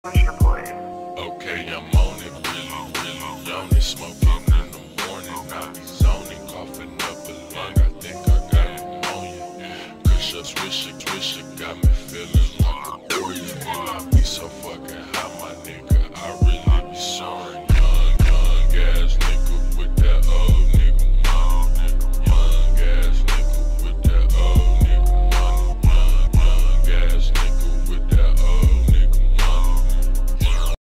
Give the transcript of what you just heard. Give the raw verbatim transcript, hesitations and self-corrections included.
Okay, I'm on it, really, really on it. Smoking in the morning, I be zoning, coughing up a lung. I think I got pneumonia. Kush up, swish it, swish it, got me feeling like a warrior. And I be so fucking